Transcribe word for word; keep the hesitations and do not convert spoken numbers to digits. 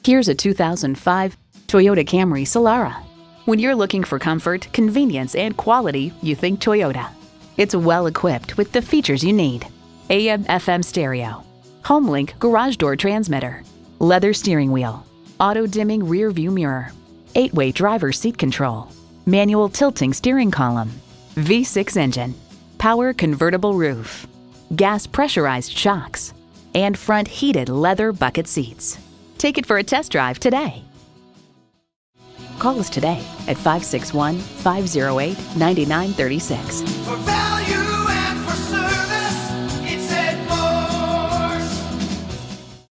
Here's a two thousand five Toyota Camry Solara. When you're looking for comfort, convenience, and quality, you think Toyota. It's well equipped with the features you need: A M F M stereo, HomeLink garage door transmitter, leather steering wheel, auto-dimming rear view mirror, eight-way driver seat control, manual tilting steering column, V six engine, power convertible roof, gas pressurized shocks, and front heated leather bucket seats. Take it for a test drive today. Call us today at five six one, five zero eight, nine nine three six.